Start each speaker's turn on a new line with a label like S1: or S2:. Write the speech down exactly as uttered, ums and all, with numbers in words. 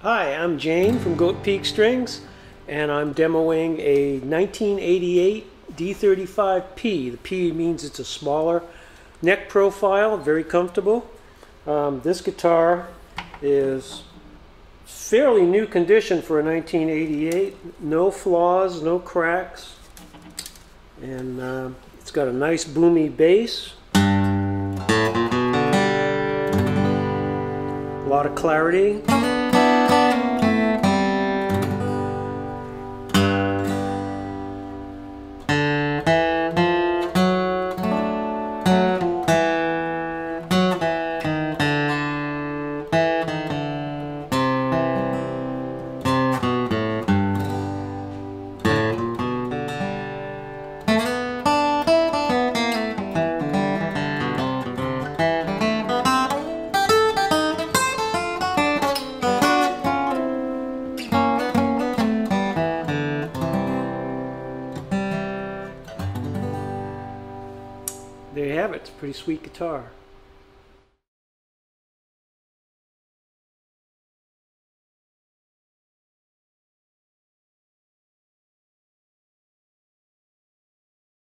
S1: Hi, I'm Jane from Goat Peak Strings, and I'm demoing a nineteen eighty-eight D thirty-five P. The P means it's a smaller neck profile, very comfortable. Um, this guitar is fairly new condition for a nineteen eighty-eight. No flaws, no cracks, and uh, it's got a nice boomy bass. A lot of clarity. There you have it. It's a pretty sweet guitar.